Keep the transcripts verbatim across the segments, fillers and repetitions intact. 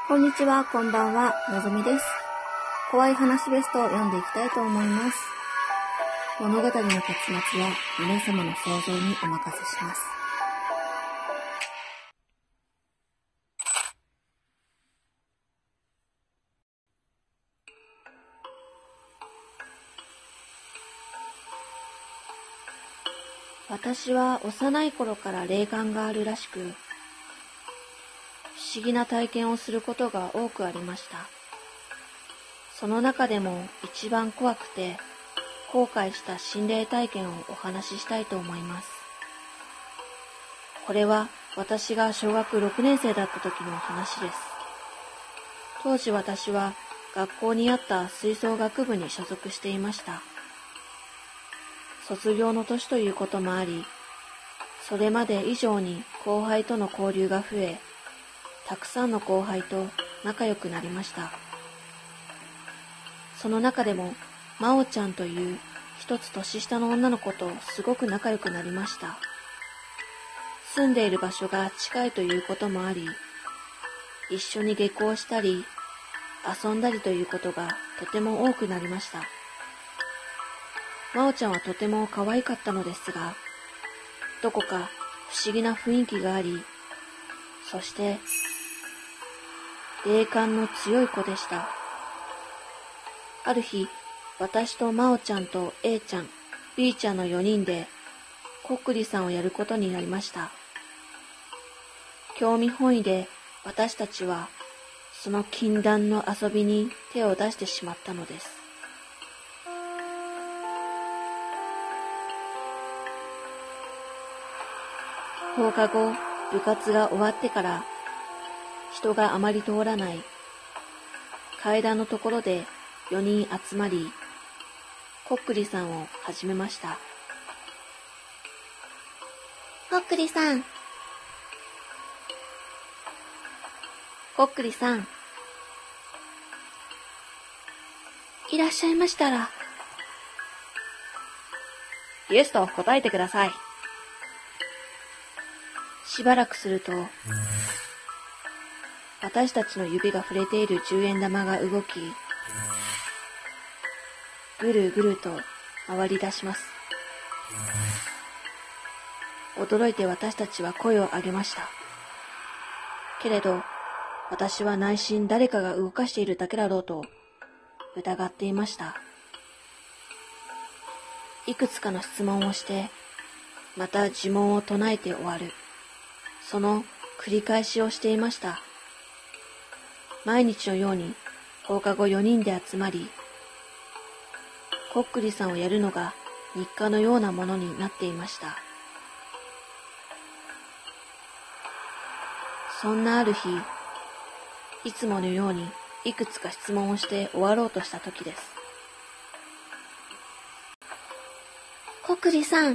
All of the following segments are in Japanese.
こんにちは、こんばんは、のぞみです。怖い話ベストを読んでいきたいと思います。物語の結末は皆様の想像にお任せします。私は幼い頃から霊感があるらしく、不思議な体験をすることが多くありました。その中でも一番怖くて後悔した心霊体験をお話ししたいと思います。これは私が小学ろくねん生だった時の話です。当時私は学校にあった吹奏楽部に所属していました。卒業の年ということもあり、それまで以上に後輩との交流が増え、たくさんの後輩と仲良くなりました。その中でも、まおちゃんという一つ年下の女の子とすごく仲良くなりました。住んでいる場所が近いということもあり、一緒に下校したり、遊んだりということがとても多くなりました。まおちゃんはとても可愛かったのですが、どこか不思議な雰囲気があり、そして、霊感の強い子でした。ある日、私とまおちゃんと A ちゃん、B ちゃんのよにんで、こっくりさんをやることになりました。興味本位で私たちは、その禁断の遊びに手を出してしまったのです。放課後、部活が終わってから、人があまり通らない階段のところでよにん集まり、こっくりさんを始めました。こっくりさん。こっくりさん。いらっしゃいましたら。イエスと答えてください。しばらくすると、私たちの指が触れている十円玉が動き、ぐるぐると回り出します。驚いて私たちは声を上げました。けれど、私は内心誰かが動かしているだけだろうと疑っていました。いくつかの質問をして、また呪文を唱えて終わる。その繰り返しをしていました。毎日のように放課後よにんで集まり、こっくりさんをやるのが日課のようなものになっていました。そんなある日、いつものようにいくつか質問をして終わろうとした時です。こっくりさん。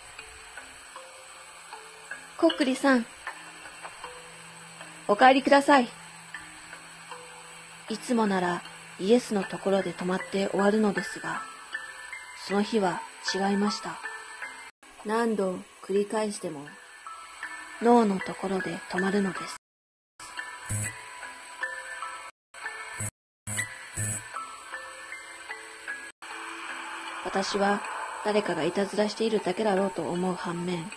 こっくりさん。お帰りください。いつもならイエスのところで止まって終わるのですが、その日は違いました。何度繰り返しても、ノーのところで止まるのです。私は誰かがいたずらしているだけだろうと思う反面、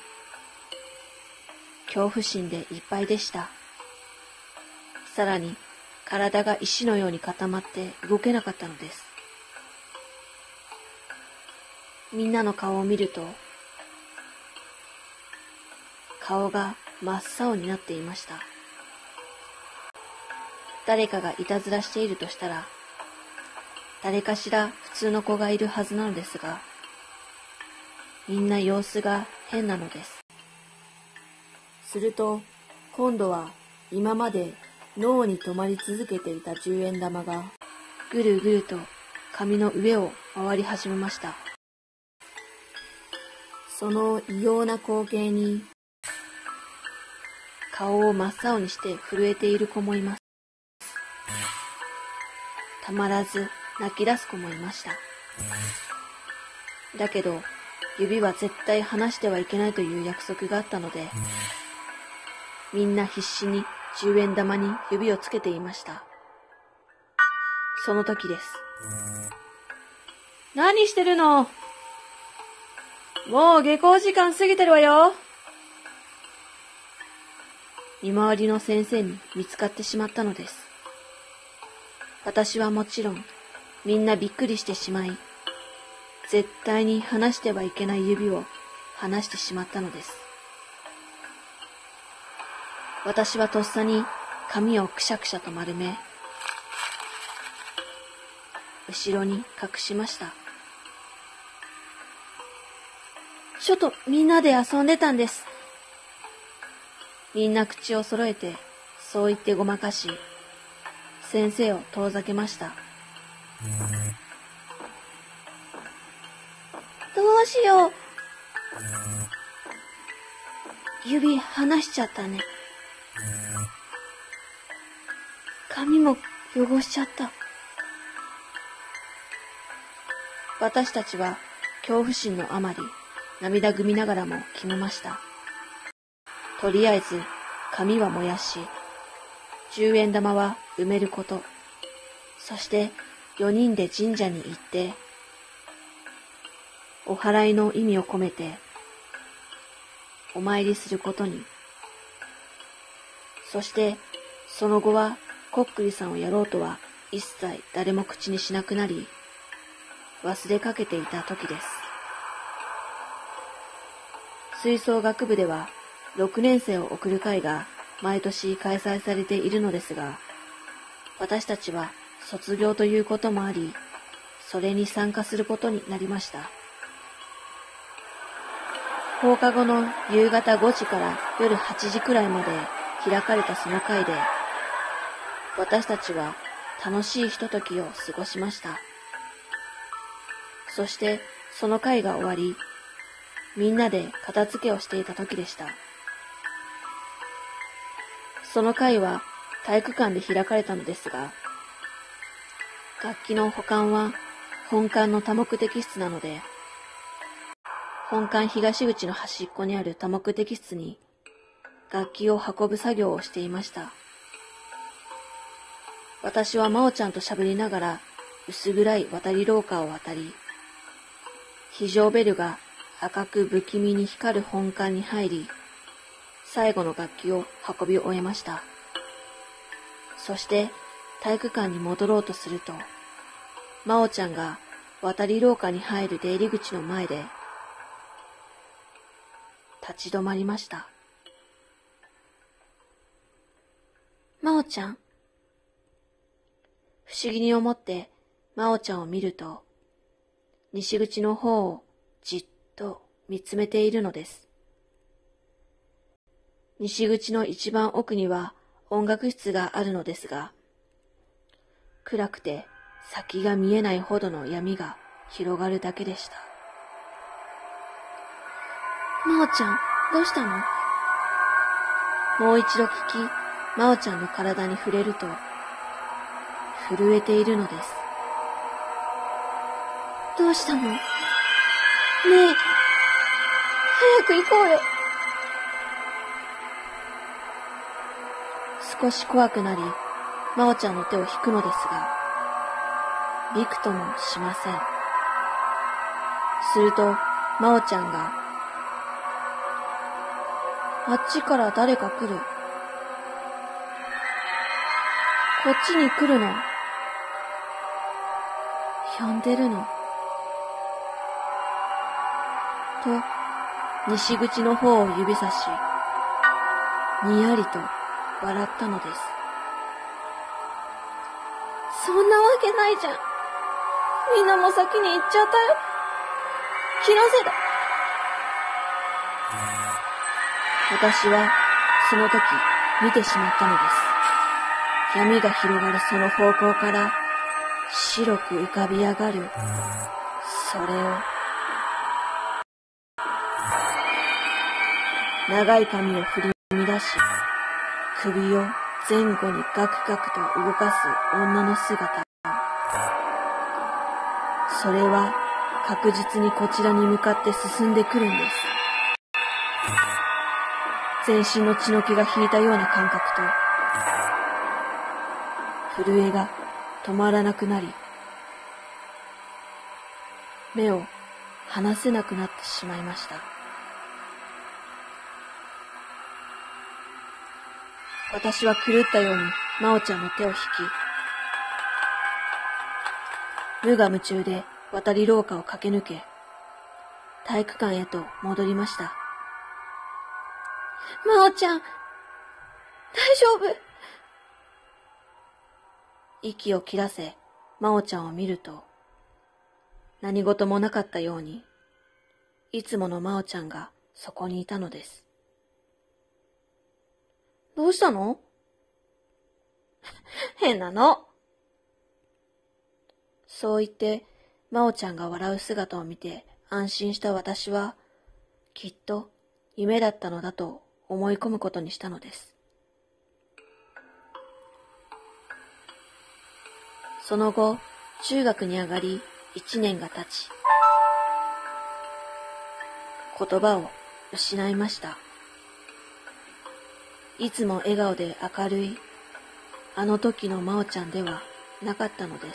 恐怖心でいっぱいでした。さらに、体が石のように固まって動けなかったのです。みんなの顔を見ると、顔が真っ青になっていました。誰かがいたずらしているとしたら、誰かしら普通の子がいるはずなのですが、みんな様子が変なのです。すると、今度は今まで脳に止まり続けていた十円玉がぐるぐると紙の上を回り始めました。その異様な光景に顔を真っ青にして震えている子もいます。たまらず泣き出す子もいました。だけど指は絶対離してはいけないという約束があったので、みんな必死に十円玉に指をつけていました。その時です。何してるの？もう下校時間過ぎてるわよ。見回りの先生に見つかってしまったのです。私はもちろんみんなびっくりしてしまい、絶対に離してはいけない指を離してしまったのです。私はとっさに髪をくしゃくしゃと丸め、後ろに隠しました。ちょっとみんなで遊んでたんです。みんな口を揃えてそう言ってごまかし、先生を遠ざけました。どうしよう。指離しちゃったね。髪も汚しちゃった。私たちは恐怖心のあまり涙ぐみながらも決めました。とりあえず髪は燃やし、十円玉は埋めること、そして四人で神社に行って、お祓いの意味を込めてお参りすることに。そしてその後はこっくりさんをやろうとは一切誰も口にしなくなり、忘れかけていた時です。吹奏楽部ではろくねん生を送る会が毎年開催されているのですが、私たちは卒業ということもあり、それに参加することになりました。放課後の夕方ごじから夜はちじくらいまで開かれたその会で、私たちは楽しいひとときを過ごしました。そしてその会が終わり、みんなで片付けをしていた時でした。その会は体育館で開かれたのですが、楽器の保管は本館の多目的室なので、本館東口の端っこにある多目的室に楽器を運ぶ作業をしていました。私は真央ちゃんと喋りながら薄暗い渡り廊下を渡り、非常ベルが赤く不気味に光る本館に入り、最後の楽器を運び終えました。そして体育館に戻ろうとすると、真央ちゃんが渡り廊下に入る出入り口の前で立ち止まりました。真央ちゃん。不思議に思って真央ちゃんを見ると、西口の方をじっと見つめているのです。西口の一番奥には音楽室があるのですが、暗くて先が見えないほどの闇が広がるだけでした。真央ちゃん、どうしたの？もう一度聞き、真央ちゃんの体に触れると、震えているのです。どうしたの？ねえ、早く行こうよ。少し怖くなり、真央ちゃんの手を引くのですが、びくともしません。すると、真央ちゃんが、あっちから誰か来る。こっちに来るの。呼んでるの。と、西口の方を指さし、にやりと笑ったのです。そんなわけないじゃん。みんなも先に行っちゃったよ。気のせいだ。私はその時見てしまったのです。闇が広がるその方向から白く浮かび上がるそれを。長い髪を振り乱し、首を前後にガクガクと動かす女の姿。それは確実にこちらに向かって進んでくるんです。全身の血の気が引いたような感覚と震えが止まらなくなり、目を離せなくなってしまいました。私は狂ったように真央ちゃんの手を引き、無我夢中で渡り廊下を駆け抜け、体育館へと戻りました。真央ちゃん、大丈夫？息を切らせ、真央ちゃんを見ると、何事もなかったように、いつもの真央ちゃんがそこにいたのです。どうしたの？変なの。そう言って、真央ちゃんが笑う姿を見て安心した私は、きっと夢だったのだと思い込むことにしたのです。その後、中学に上がり一年が経ち、言葉を失いました。いつも笑顔で明るい、あの時の真央ちゃんではなかったのです。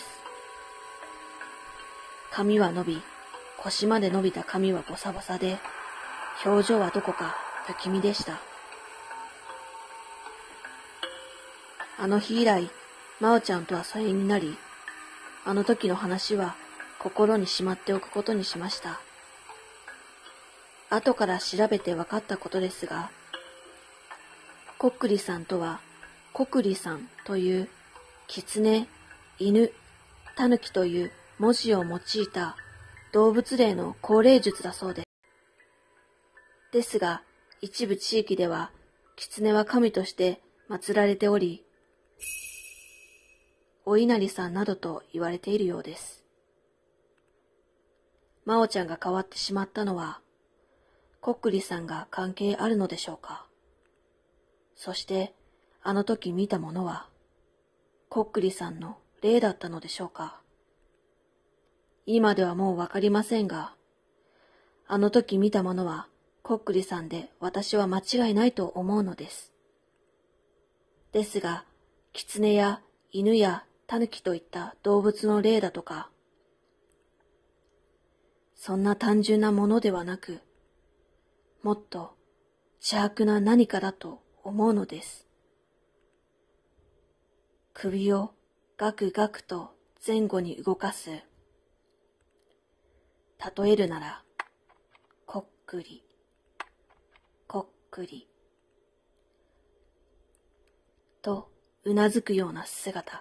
髪は伸び、腰まで伸びた髪はボサボサで、表情はどこか不気味でした。あの日以来、真央ちゃんとは疎遠になり、あの時の話は心にしまっておくことにしました。後から調べて分かったことですが、コックリさんとは、コクリさんという狐、犬、タヌキという文字を用いた動物霊の降霊術だそうです。ですが、一部地域では狐は神として祀られており、お稲荷さんなどと言われているようです。真央ちゃんが変わってしまったのは、コックリさんが関係あるのでしょうか。そして、あの時見たものは、コックリさんの霊だったのでしょうか。今ではもうわかりませんが、あの時見たものはコックリさんで私は間違いないと思うのです。ですが、狐や犬やタヌキといった動物の霊だとか、そんな単純なものではなく、もっと邪悪な何かだと思うのです。首をガクガクと前後に動かす。例えるなら、こっくり、こっくり、とうなずくような姿。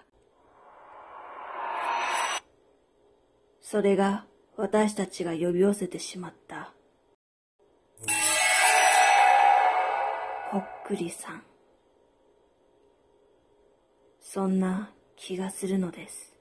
それが私たちが呼び寄せてしまった、こっくりさん。そんな気がするのです。